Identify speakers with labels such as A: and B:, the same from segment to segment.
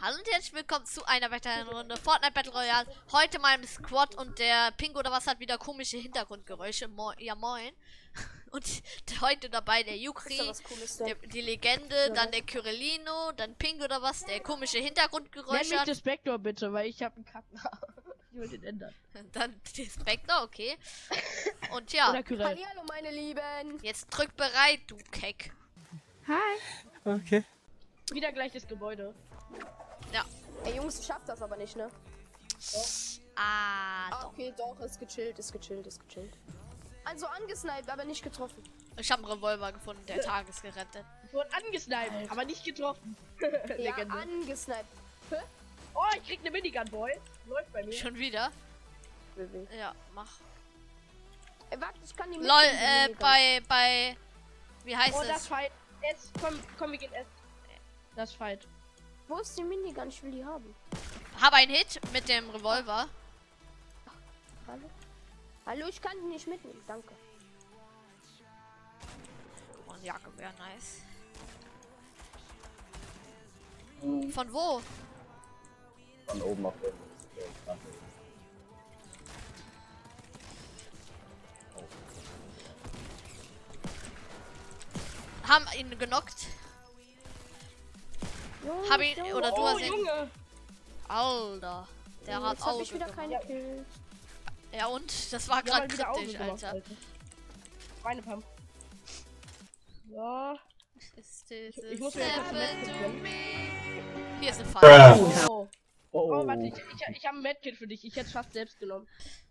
A: Hallo und herzlich willkommen zu einer weiteren Runde Fortnite Battle Royale. Heute mal im Squad und der Pingo oder was hat wieder komische Hintergrundgeräusche. Ja moin. Und heute dabei der Yukri, die Legende, dann der Kyrillino, dann Pingo oder was, der komische Hintergrundgeräusche
B: Nenn
A: hat.
B: mich Spector bitte, weil ich habe einen Kacken. Ich will den ändern.
A: Dann Spector, okay. Und ja,
C: Hallo meine Lieben.
A: jetzt drück bereit, du Keck.
B: Hi.
D: Okay.
B: Wieder gleiches Gebäude.
A: Ja.
C: Ey Jungs, schafft das aber nicht, ne?
A: Doch.
C: Okay, doch, ist gechillt. Also angesniped, aber nicht getroffen.
A: Ich habe einen Revolver gefunden, der Tag ist gerettet.
B: Ich wurde angesniped, aber nicht getroffen.
C: Ja,
B: Legende.
C: angesniped.
B: Oh, ich krieg eine Minigun, Boy. Läuft bei mir.
A: Schon wieder? Ja, mach.
C: Ey, warte, ich kann die
A: LOL,
C: mitnehmen,
A: bei, wie heißt
B: Oh,
A: es?
B: das Fight. S, komm, wir gehen S. Das Fight.
C: Wo ist die Minigun? Ich will die haben.
A: Hab einen Hit mit dem Revolver.
C: Hallo? Hallo, ich kann die nicht mitnehmen, danke.
A: Und Jacke wäre nice. Von wo?
D: Von oben auf den.
A: Haben ihn genockt.
C: Junge,
A: Hab ihn,
C: Junge.
A: oder du hast ihn.
B: Junge.
A: Alter. Der hat
C: Jetzt hab
A: Auge
C: ich wieder
A: gemacht.
C: keine Kills.
A: Ja und? Das war
B: Wir
A: gerade
B: haben wieder Augen
A: kritisch,
B: gemacht,
A: Alter.
B: Meine Pump. So. Ich muss mir jetzt kurz ein Medkit gönnen.
A: Hier ist eine Falle.
B: Oh. Oh, warte, ich habe ein Medkit für dich. Ich hätte fast selbst genommen.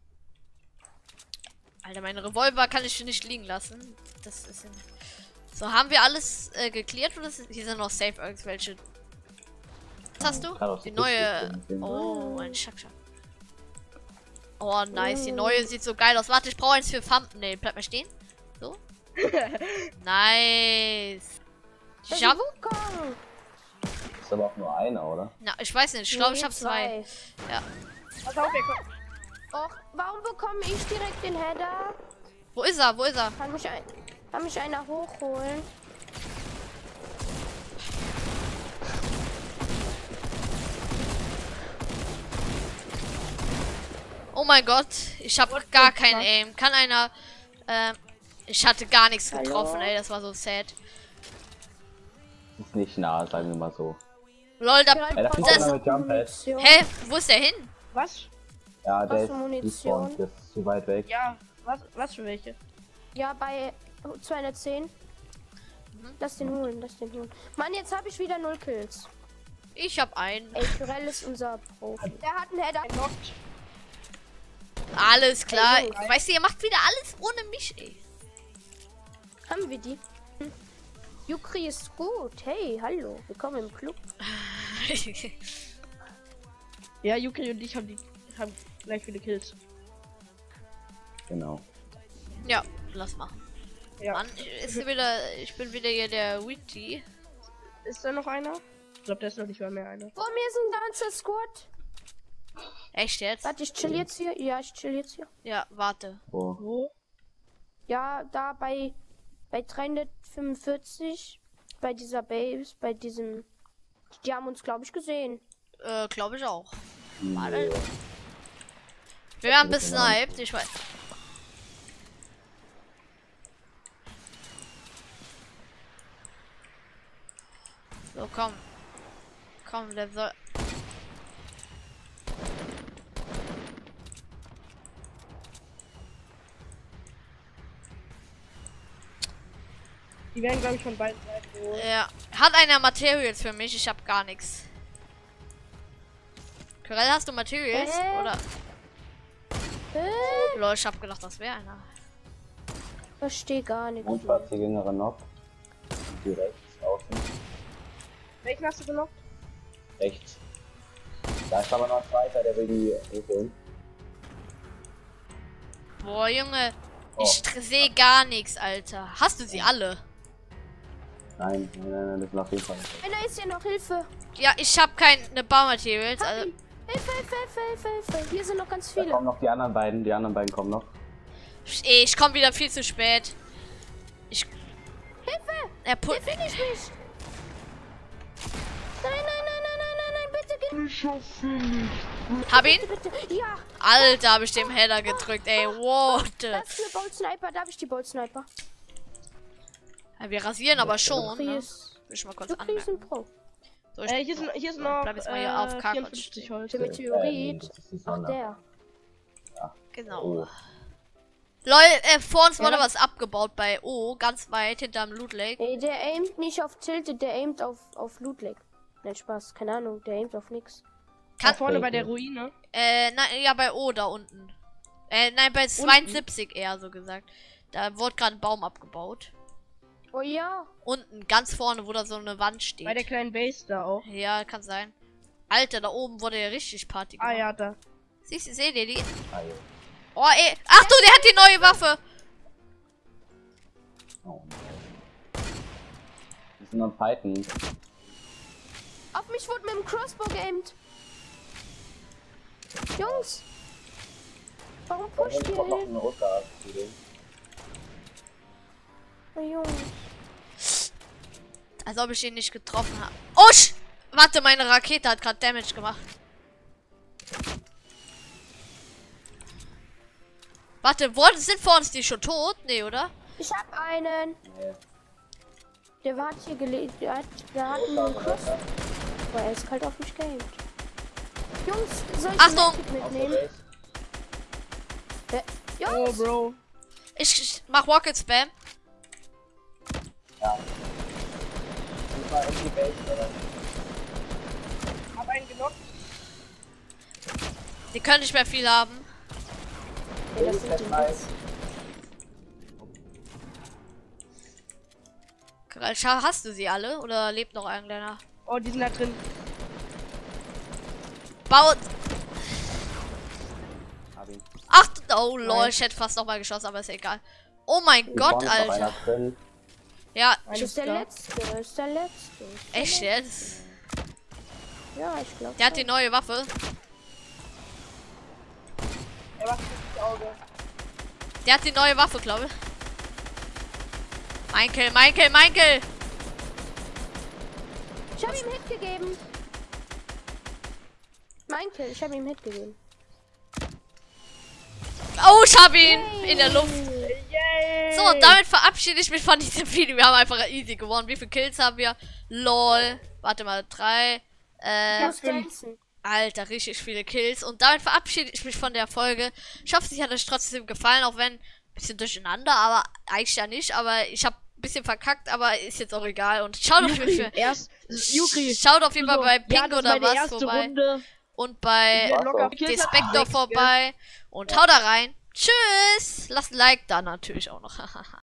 A: Alter, mein Revolver kann ich nicht liegen lassen. Das ist so, haben wir alles geklärt oder hier sind noch safe irgendwelche? Was hast du? Die neue. Oh, ein Schackschack. Oh, nice. Die neue sieht so geil aus. Warte, ich brauche eins für Thumbnail. Bleib mal stehen. So. Nice. Javo?
D: Ist aber auch nur einer, oder?
A: Na, ich weiß nicht. Ich glaube, ich habe zwei. Ja.
B: Pass auf, kommt.
C: Och, warum bekomme ich direkt den Header?
A: Wo ist er? Wo ist er?
C: Kann mich einer hochholen?
A: Oh mein Gott. Ich habe gar kein Aim. Kann einer. Ich hatte gar nichts getroffen, ey. Das war so sad.
D: Ist nicht nah, sagen wir mal so.
A: Lol, da.
D: Ey, da fliegt
A: Das,
D: einer mit Jump Pad.
A: hä? Wo ist der hin?
B: Was?
D: Ja, der
C: Was
D: ist
C: für Munition?
D: despawned, der ist zu weit weg.
B: Ja, was für welche?
C: Ja, bei 210. Lass den holen, Mann, jetzt habe ich wieder 0 Kills.
A: Ich habe einen.
C: Ey, Kyrell ist unser Profi. Der hat einen Header.
B: Knockt.
A: Alles klar.
C: Ey, Jungs.
A: Weißt du, ihr macht wieder alles ohne mich, ey.
C: Haben wir die? Yukri ist gut. Hey, hallo. Willkommen im Club.
B: Ja, Yuki und ich haben gleich viele Kills.
D: Genau.
A: Ja, lass machen.
B: Ja.
A: Mann, ich bin wieder hier der Witty.
B: Ist da noch einer? Ich glaube, da ist noch nicht mal mehr einer.
C: Vor mir ist ein ganzer Squad.
A: Echt jetzt?
C: Warte, ich chill jetzt hier. Ja, ich chill jetzt hier.
A: Ja, warte.
D: Wo?
B: Wo?
C: Ja, da bei 345. Bei dieser Base, bei diesem. Die haben uns, glaube ich, gesehen.
A: Glaube ich auch.
D: Nee.
A: Wir werden besniped, ich weiß. So, komm. Komm, der soll.
B: Die werden, glaube ich, von beiden Seiten geholt.
A: Ja. Hat einer Materials für mich? Ich habe gar nichts. Kyrell, hast du Materials? Oder? Lol, ich hab gedacht, das wäre einer.
C: Verstehe gar nichts.
D: Mondschwarze Jüngere noch. Die rechts außen.
B: Welchen hast du genockt?
D: Rechts. Da ist aber noch ein zweiter, der will die holen.
A: Boah, Junge.
D: Oh.
A: Ich sehe gar nichts, Alter. Hast du sie alle?
D: Nein, das ist auf jeden Fall nicht.
C: Einer ist hier noch, Hilfe.
A: Ja, ich habe keine Baumaterials. Also,
C: Hilfe. Hier sind noch ganz
D: Da
C: viele.
D: kommen noch die anderen beiden kommen noch.
A: ich komme wieder viel zu spät.
C: Hilfe!
A: Er
C: Der finish mich! Nein, bitte
A: Hab ihn?
C: Bitte. Ja,
A: Alter, hab ich dem Header gedrückt, ey. What?
C: da ist eine Bolt Sniper. Da habe ich die Bolt Sniper.
A: Ja, wir rasieren aber schon, ne?
C: Will
A: Will ich mal kurz
C: du kriegst einen
A: anmerken.
C: Pro.
A: So, ich
B: Hier ist noch
A: bleib jetzt mal hier auf K
B: 54 Holz.
C: Der Meteorit.
D: das ist die
C: Ach,
D: Sonne.
C: der.
A: Genau.
D: Oh.
A: Leute, vor uns wurde
B: Ja.
A: was abgebaut bei O, ganz weit hinterm Loot Lake.
C: Ey, der aimt nicht auf Tilted, der aimt auf Loot Lake. Nein, Spaß, keine Ahnung, der aimt auf nix.
B: Da vorne bei der Ruine.
A: Nein, ja, bei O da unten. Nein, bei 72 eher so gesagt. Da wurde gerade ein Baum abgebaut.
C: Oh ja.
A: Unten, ganz vorne, wo da so eine Wand steht.
B: Bei der kleinen Base da auch.
A: Ja, kann sein. Alter, da oben wurde ja richtig Party gemacht.
B: Ah ja, da.
A: Seht ihr die?
D: Ah, ja.
A: Oh, ey. Achtung, der hat die neue Waffe.
D: Oh, nein. Die sind am Fighten.
C: Auf mich wurde mit dem Crossbow geaimt. Jungs. Warum pusht
D: Ich
C: ihr
D: hab noch
C: hin?
D: einen Rucker.
C: Oh, Jungs.
A: Als ob ich ihn nicht getroffen habe. Oh, warte, meine Rakete hat gerade Damage gemacht. Warte, sind vor uns die schon tot? Nee, oder?
C: Ich hab einen.
D: Nee.
C: Der hat hier gelebt. Der hat einen Crossbow. Aber er ist kalt auf mich geaimt. Jungs, soll ich
A: Achtung!
C: den Medkit mitnehmen?
B: Oh,
C: Jungs!
B: Bro.
A: Ich mach Rocket Spam.
D: Ja. Ich war in die Base, oder?
B: Hab einen genockt.
A: Die können nicht mehr viel haben.
C: Ja, das sind die Witz.
A: Hast du sie alle? Oder lebt noch irgendeiner?
B: Oh, die sind da drin.
A: Baut.
D: Hab ihn.
A: Ach, oh lol, ich hätte fast noch mal geschossen, aber ist egal. Oh mein
D: Hier
A: Gott,
D: vorne ist noch
A: Alter.
D: einer drin.
A: Ja,
C: Das ist der letzte. Das ist der letzte.
A: echt jetzt?
C: Ja, ich glaube.
A: Der hat die neue Waffe.
B: Er macht das Auge.
A: Der hat die neue Waffe, glaube ich. Mein Kill.
C: Ich habe ihm Hit gegeben. Mein Kill, ich habe ihm Hit gegeben.
A: Oh, ich hab ihn in der Luft.
B: Yay!
A: So, und damit verabschiede ich mich von diesem Video. Wir haben einfach easy gewonnen. Wie viele Kills haben wir? LOL. Warte mal, 3.
C: Plus Dancen.
A: Alter, richtig viele Kills. Und damit verabschiede ich mich von der Folge. Ich hoffe, sie hat euch trotzdem gefallen, auch wenn ein bisschen durcheinander, aber eigentlich ja nicht. Aber ich habe ein bisschen verkackt, aber ist jetzt auch egal. Und schaut auf jeden Fall. Schaut auf jeden Fall bei Pink oder was vorbei.
B: Runde.
A: Und bei
B: Locker
A: Despektor vorbei. Und haut da rein. Tschüss. Lasst ein Like da natürlich auch noch.